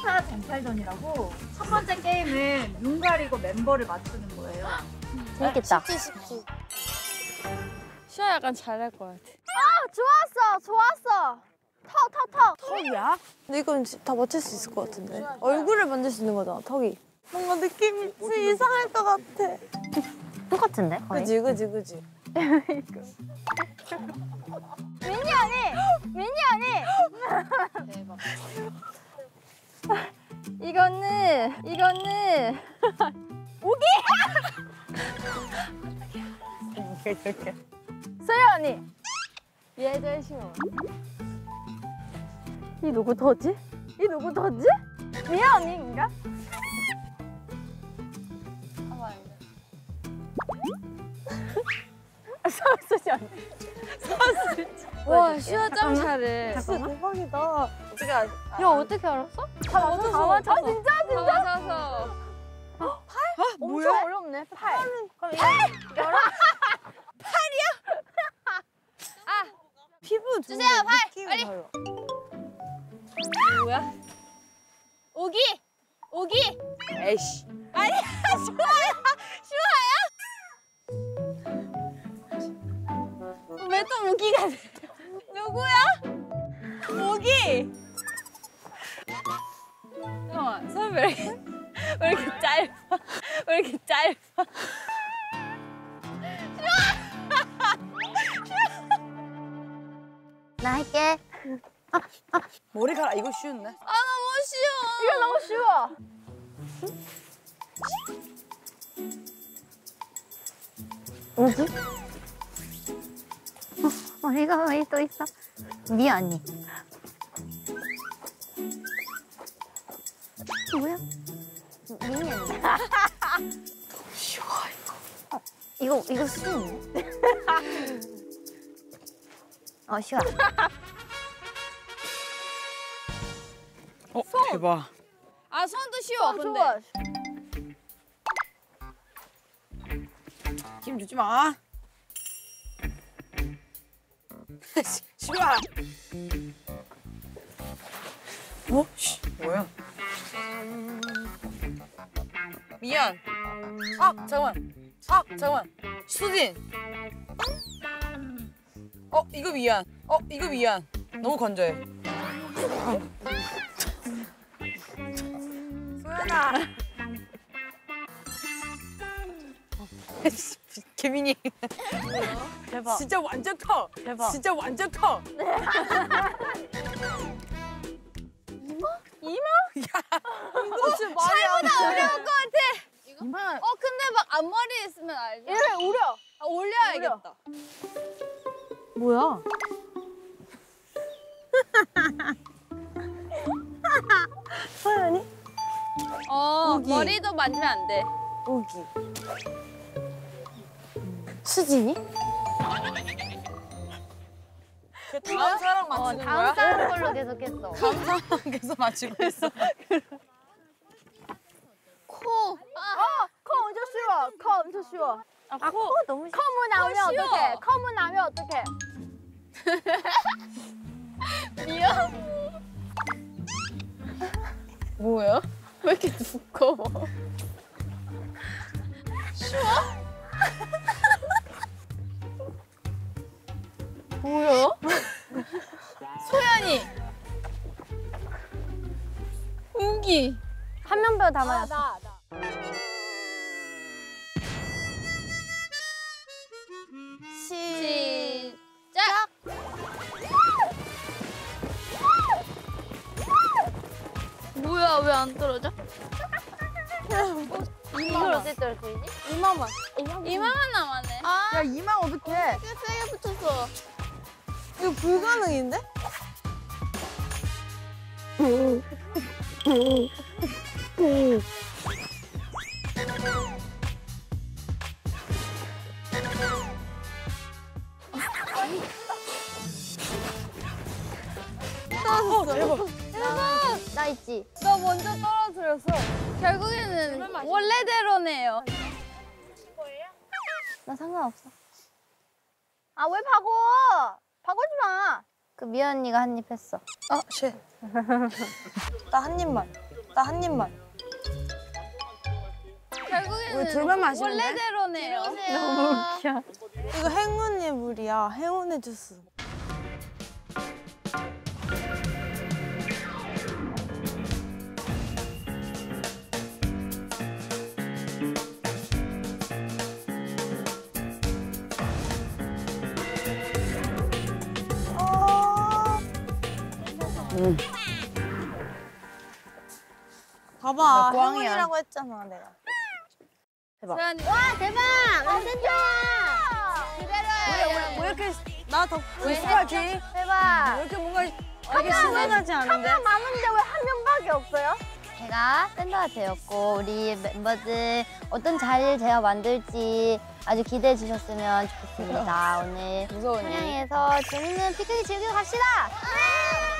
스타 쟁탈전이라고 첫 번째 게임은 눈 가리고 멤버를 맞추는 거예요. 재밌겠다. 쉽지. 시아 약간 잘할 것 같아. 좋았어. 턱. 턱이야? 근데 이건 다 맞출 수 있을 것 같은데. 얼굴을 만질 수 있는 거잖아, 턱이. 뭔가 느낌이 이상할 것 같아. 똑같은데? 거의? 그지. 미니 언니. 대박. 이거는 오기. 소연 언니. 얘 제일 쉬워. 이 누구더지? 미아 언니인가? 서수지 언니. 와, 시아 짱 잘해. 잠깐만. 대박이다. 어떻게 야, 어떻게 알았어? 다 맞췄어. 아 진짜? 다 맞춰서. 엄청 어렵네. 팔. 그럼 이거 열어? 피부 주세요, 팔! 빨리. 뭐야? 오기. 에이씨. 아니야, 슈아야? 왜 또 오기가 돼? 누구야? 오기. 잠깐만, 선배 왜 이렇게 짧아? 왜 이렇게 짧아? 나 할게. 머리카락 이거 쉬운데? 아, 너무 쉬워. 이거 너무 쉬워. 오기? 머리가 왜 또 있어? 미아 언니. 뭐야? 미니 언니. 쉬워, 이거 쉬운데? 쉬워. 대박. 아, 손도 쉬워, 근데. 좋아. 힘 주지 마. 시우야. 뭐야? 미안. 잠깐만. 수진. 이거 미안. 너무 건조해. 소연아. 개민이. 대박. 진짜 완전 커. 대박. 진짜 완전 커. 이마? 야, 이거 진짜 살보다 어려울 것 같아. 이만. 근데 막 앞머리 있으면 알죠? 얘를 우려. 올려야겠다. 뭐야? 소연이? 오기. 머리도 만지면 안 돼. 오기. 수진이? 다음 사람 맞추는 다음 거야? 사람 걸로 계속했어. 다음 사람 계속 맞추고 있어. 코. 코 엄청 쉬워. 코. 너무 쉬워. 컴문 나오면 쉬워. 어떡해? 컴문 나오면 어떡해? 뭐야? 왜 이렇게 두꺼워? 뭐야? 소연이. 우기. 한 명별 다 맞았어. 나. 시작. 뭐야, 왜 안 떨어져? 이걸 어떻게 떨어뜨리지? 이마만. 이마만 남았네. 야, 이만 어떡해. 세게 붙였어. 이거 불가능인데? 대박. 나 있지. 나 먼저 떨어뜨렸어. 결국에는 원래대로네요. 나 상관없어. 아, 왜 박어? 박아지 마. 그 미연 언니가 한 입 했어. 쉣. 나 한 입만. 딱 한 입만. 결국에는 우리 둘만 마시는데? 원래대로네요. 너무 웃겨. 이거 행운의 물이야. 행운의 주스. 봐봐, 꽝이야. 행운이라고 했잖아, 내가. 소연이. 와 대박! 완전 좋아! 기다려요. 왜 이렇게 나 더 왜 익숙하지? 대박! 이렇게 뭔가 되게 신선하지 않은데? 많은데 왜 한 명밖에 없어요? 제가 샌드가 되었고 우리 멤버들 어떤 자리를 제가 만들지 아주 기대해 주셨으면 좋겠습니다. 오늘 무서우니. 평양에서 재밌는 피크닉 즐기고 갑시다.